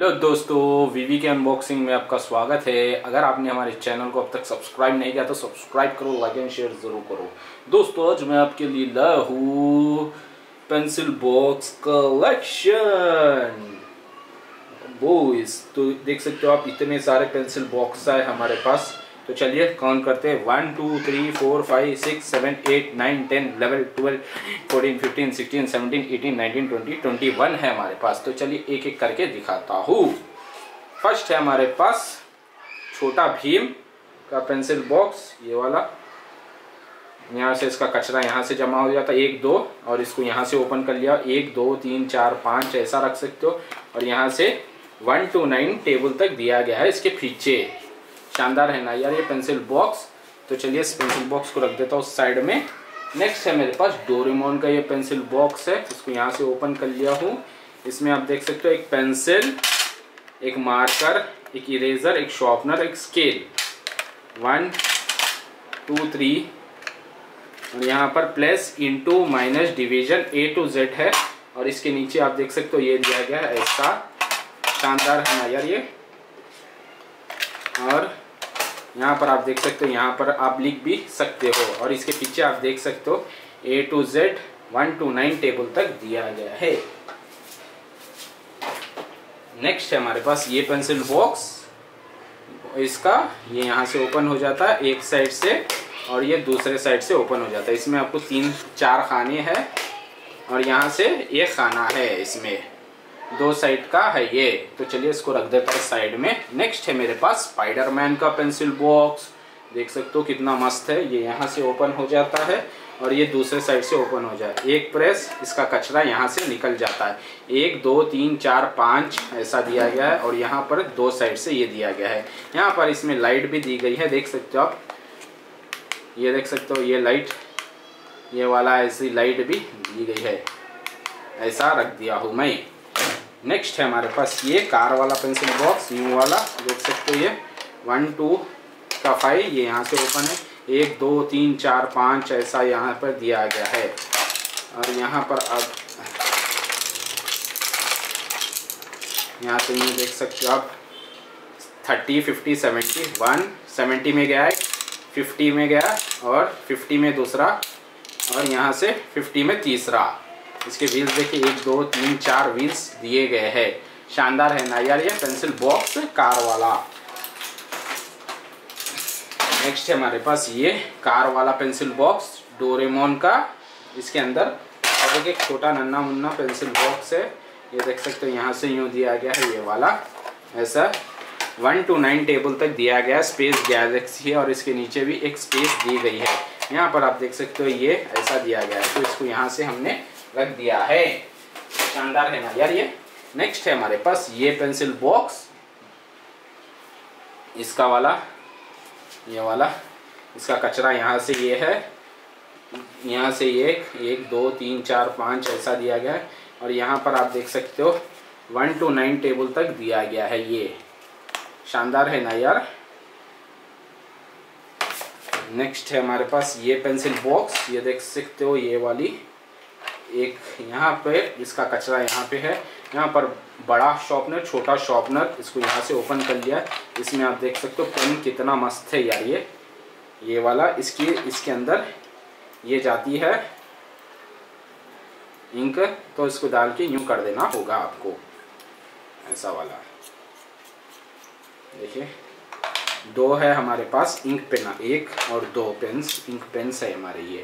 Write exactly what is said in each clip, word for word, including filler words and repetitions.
Hello दोस्तों, वीवी के unboxing में आपका स्वागत है। अगर आपने हमारे चैनल को अब तक सब्सक्राइब नहीं किया तो सब्सक्राइब करो, लाइक एंड शेयर ज़रूर करो। दोस्तों आज मैं आपके लिए लाया हूँ पेंसिल बॉक्स कलेक्शन। बॉयज तो देख सकते हो आप, इतने सारे पेंसिल बॉक्स है हमारे पास। तो चलिए काउंट करते हैं। One two three four five six seven eight nine ten eleven twelve fourteen fifteen sixteen seventeen eighteen nineteen twenty twenty one है हमारे पास। तो चलिए एक एक करके दिखाता हूँ। फर्स्ट है हमारे पास छोटा भीम का पेंसिल बॉक्स, ये वाला। यहाँ से इसका कचरा यहाँ से जमा हो जाता है, एक दो, और इसको यहाँ से ओपन कर लिया, एक दो तीन चार पाँच ऐसा रख सकते हो। और यहाँ से वन टू नाइन टेबल तक दिया गया है इसके पीछे। शानदार है ना यार ये पेंसिल बॉक्स। तो चलिए इस पेंसिल बॉक्स को रख देता हूँ साइड में। नेक्स्ट है मेरे पास डोरेमोन का ये पेंसिल बॉक्स है, इसको यहाँ से ओपन कर लिया हूँ। इसमें आप देख सकते हो एक पेंसिल, एक मार्कर, एक इरेजर, एक शॉर्पनर, एक स्केल, वन टू थ्री, और यहाँ पर plus into minus division A to Z है। और इसके नीचे आप देख सकते हो ये दिया गया है ऐसा। शानदार है ना यार ये। और यहाँ पर आप देख सकते हो, यहाँ पर आप लिख भी सकते हो। और इसके पीछे आप देख सकते हो A to Z one to nine table तक दिया गया है। नेक्स्ट है हमारे पास ये पेंसिल बॉक्स। इसका ये यहाँ से ओपन हो जाता है एक साइड से, और ये दूसरे साइड से ओपन हो जाता है। इसमें आपको तीन चार खाने हैं, और यहाँ से एक खाना है, इसमें दो साइड का है ये। तो चलिए इसको रख देता हूँ साइड में। नेक्स्ट है मेरे पास स्पाइडरमैन का पेंसिल बॉक्स। देख सकते हो कितना मस्त है। ये यहाँ से ओपन हो जाता है और ये दूसरे साइड से ओपन हो जाए। एक प्रेस, इसका कचरा यहाँ से निकल जाता है। एक दो तीन चार पाँच ऐसा दिया गया है, और यहाँ पर दो साइड से ये दिया गया है। यहाँ पर इसमें लाइट भी दी गई है, देख सकते हो आप। ये देख सकते हो ये लाइट, ये वाला ऐसी लाइट भी दी गई है। ऐसा रख दिया हूँ मैं। नेक्स्ट है हमारे पास ये कार वाला पेंसिल बॉक्स, न्यू वाला। देख सकते हो ये वन टू का फाइव, ये यहाँ से ओपन है। एक दो तीन चार पाँच ऐसा यहाँ पर दिया गया है। और यहाँ पर आप यहाँ से ये देख सकते हो आप, thirty fifty seventy, one seventy में गया है, फिफ्टी में गया, और फिफ्टी में दूसरा, और यहाँ से फिफ्टी में तीसरा। इसके व्हील्स देखिए, एक दो तीन चार व्हील्स दिए गए हैं। शानदार है ना यार ये पेंसिल बॉक्स कार वाला। नेक्स्ट है हमारे पास ये कार वाला पेंसिल बॉक्स डोरेमोन का। इसके अंदर और एक छोटा नन्ना मुन्ना पेंसिल बॉक्स है, ये देख सकते हो। यहाँ से यूँ दिया गया है ये वाला ऐसा। वन टू नाइन टेबल तक दिया गया, स्पेस गैलेक्सी है, और इसके नीचे भी एक स्पेस दी गई है। यहाँ पर आप देख सकते हो ये ऐसा दिया गया है। तो इसको यहाँ से हमने रख दिया है। शानदार है ना यार ये। नेक्स्ट है हमारे पास ये पेंसिल बॉक्स, इसका वाला, ये वाला। इसका कचरा यहाँ से ये है, यहाँ से ये एक दो तीन चार पाँच ऐसा दिया गया है। और यहाँ पर आप देख सकते हो वन टू नाइन टेबल तक दिया गया है ये। शानदार है ना यार। नेक्स्ट है हमारे पास ये पेंसिल बॉक्स, ये देख सकते हो ये वाली। एक यहाँ पे इसका कचरा यहाँ पे है। यहाँ पर बड़ा शॉर्पनर, छोटा शॉर्पनर, इसको यहाँ से ओपन कर लिया। इसमें आप देख सकते हो पेन कितना मस्त है यार ये ये वाला। इसकी इसके अंदर ये जाती है इंक, तो इसको डाल के यूँ कर देना होगा आपको, ऐसा वाला। देखिए दो है हमारे पास इंक पेन, एक और दो पेन्स, इंक पेन्स है हमारे ये।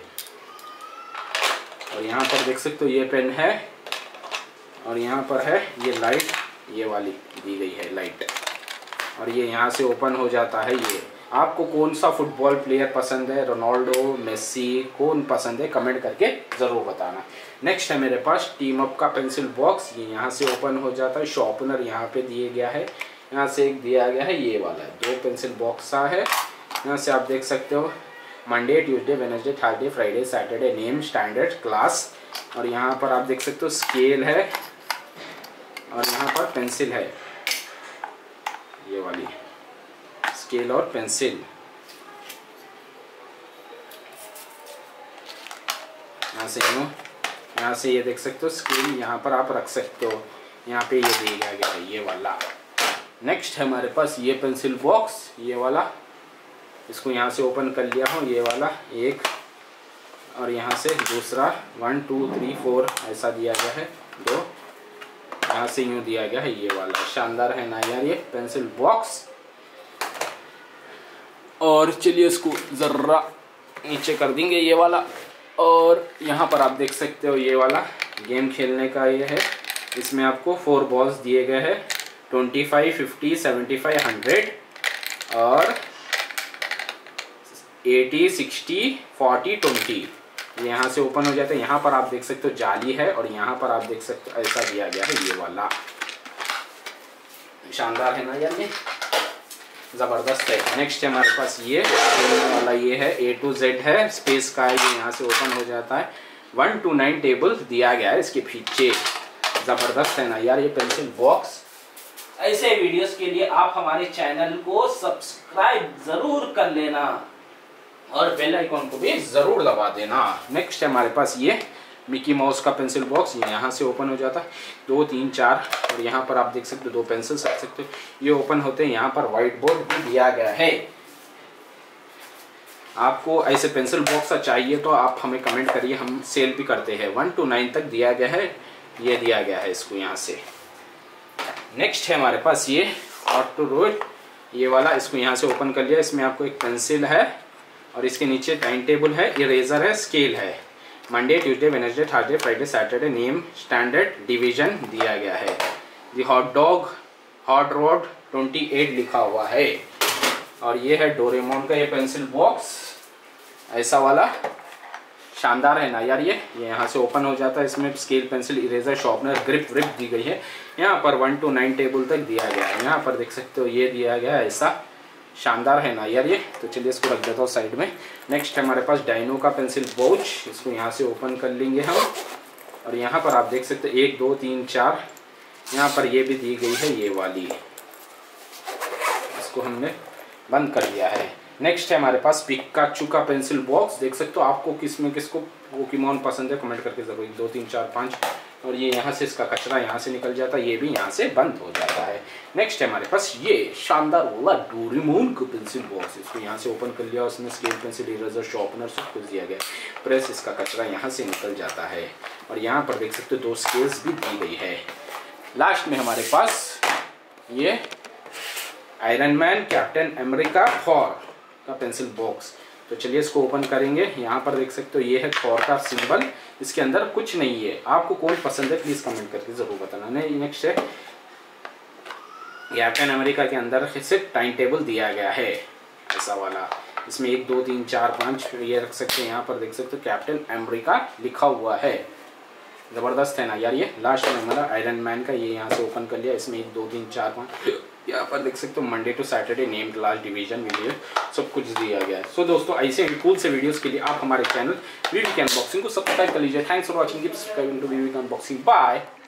और यहाँ पर देख सकते हो ये पेन है, और यहाँ पर है ये लाइट, ये वाली दी गई है लाइट। और ये यहाँ से ओपन हो जाता है ये। आपको कौन सा फुटबॉल प्लेयर पसंद है, रोनाल्डो, मेसी, कौन पसंद है, कमेंट करके ज़रूर बताना। नेक्स्ट है मेरे पास टीम अप का पेंसिल बॉक्स, ये यहाँ से ओपन हो जाता है। शॉर्पनर यहाँ पे दिए गया है, यहाँ से एक दिया गया है ये वाला। दो पेंसिल बॉक्स है। यहाँ से आप देख सकते हो Monday, Tuesday, Wednesday, Thursday, Friday, Saturday, name, standard, class. और यहाँ पर आप देख सकते हो स्केल है, और यहाँ पर पेंसिल है, ये वाली स्केल और पेंसिल। यहाँ से यूँ, यहाँ से ये देख सकते हो स्केल, यहाँ पर आप रख सकते हो। यहाँ पे ये दिया गया है ये वाला। नेक्स्ट है हमारे पास ये पेंसिल बॉक्स, ये वाला, इसको यहाँ से ओपन कर लिया हूँ, ये वाला एक और यहाँ से दूसरा, वन टू थ्री फोर ऐसा दिया गया है, दो यहाँ से यूँ दिया गया है, ये वाला शानदार है ना यार ये पेंसिल बॉक्स। और चलिए इसको ज़रा नीचे कर देंगे ये वाला। और यहाँ पर आप देख सकते हो ये वाला गेम खेलने का ये है, इसमें आपको फोर बॉल्स दिए गए हैं, twenty five, fifty, seventy five, hundred और एटी, सिक्सटी, फोर्टी, ट्वेंटी। यहाँ से ओपन हो जाता है। यहाँ पर आप देख सकते हो जाली है और यहाँ पर आप देख सकते हो ऐसा दिया गया है, ये वाला शानदार है ना यार ये, ज़बरदस्त है। नेक्स्ट है हमारे पास ये वाला, ये है ए टू जेड है, स्पेस का है, ये यहाँ से ओपन हो जाता है। वन टू नाइन टेबल दिया गया है इसके पीछे, ज़बरदस्त है ना यार ये पेंसिल बॉक्स। ऐसे वीडियोस के लिए आप हमारे चैनल को सब्सक्राइब ज़रूर कर लेना और बेल आइकॉन को भी ज़रूर दबा देना। नेक्स्ट है हमारे पास ये मिकी माउस का पेंसिल बॉक्स, ये यहाँ से ओपन हो जाता है, दो तीन चार और यहाँ पर आप देख सकते हो दो पेंसिल्स रख सकते हो, ये ओपन होते हैं। यहाँ पर व्हाइट बोर्ड भी दिया गया है। आपको ऐसे पेंसिल बॉक्स चाहिए तो आप हमें कमेंट करिए, हम सेल भी करते हैं। वन टू नाइन तक दिया गया है, ये दिया गया है इसको यहाँ से। नेक्स्ट है हमारे पास ये ऑटो रोड, ये वाला, इसको यहाँ से ओपन कर लिया। इसमें आपको एक पेंसिल है और इसके नीचे टाइम टेबल है, इरेजर है, स्केल है, Monday, Tuesday, Wednesday, Thursday, Friday, Saturday, name, standard, division दिया गया है। The hot dog, hot rod अट्ठाईस लिखा हुआ है। और ये है डोरेमोन का ये पेंसिल बॉक्स, ऐसा वाला शानदार है ना यार ये ये यहाँ से ओपन हो जाता है। इसमें scale, pencil, eraser, sharpener, grip व्रिप दी गई है। यहाँ पर वन टू नाइन टेबल तक दिया गया है। यहाँ पर देख सकते हो ये दिया गया है, ऐसा शानदार है ना यार ये। तो चलिए इसको रख देता हूँ साइड में। नेक्स्ट हमारे पास डायनो का पेंसिल पाउच, इसको यहाँ से ओपन कर लेंगे हम। और यहाँ पर आप देख सकते हो एक दो तीन चार, यहाँ पर ये भी दी गई है ये वाली, इसको हमने बंद कर दिया है। नेक्स्ट है हमारे पास पिकाचू का पेंसिल बॉक्स, देख सकते हो। आपको किस में किसको पोकेमॉन पसंद है कमेंट करके जरूर, दो तीन चार पाँच। और ये यहाँ से इसका कचरा यहाँ से निकल जाता है, ये भी यहाँ से बंद हो जाता है। नेक्स्ट है हमारे पास ये शानदार वाला डोरेमोन का पेंसिल बॉक्स, इसको यहाँ से ओपन कर लिया, उसमें स्केल, पेंसिल, इरेजर, शार्पनर सब कुछ दिया गया। प्रेस, इसका कचरा यहाँ से निकल जाता है। और यहाँ पर देख सकते हो दो स्केल्स भी दी गई है। लास्ट में हमारे पास ये Iron Man, Captain America, Thor का पेंसिल बॉक्स। तो चलिए इसको ओपन करेंगे। यहाँ पर देख सकते हो ये है थॉर का सिंबल, इसके अंदर कुछ नहीं है। आपको कौन पसंद है प्लीज कमेंट करके जरूर बताना। नहीं, नेक्स्ट है कैप्टन अमेरिका के अंदर से टाइम टेबल दिया गया है, ऐसा वाला। इसमें एक दो तीन चार पाँच ये रख सकते हैं। यहाँ पर देख सकते हो कैप्टन अमेरिका लिखा हुआ है, ज़बरदस्त है ना यार ये। लास्ट में हमारा आयरन मैन का, ये यहाँ से ओपन कर लिया। इसमें एक दो तीन चार पाँच, यहाँ पर देख सकते हो Monday to Saturday, name, class, division, video सब कुछ दिया गया है। सो so, दोस्तों ऐसे कूल से वीडियोस के लिए आप हमारे चैनल वीवी के अनबॉक्सिंग को सब्सक्राइब कर लीजिए। Thanks for watching, keep subscribing to VV के अनबॉक्सिंग। बाय।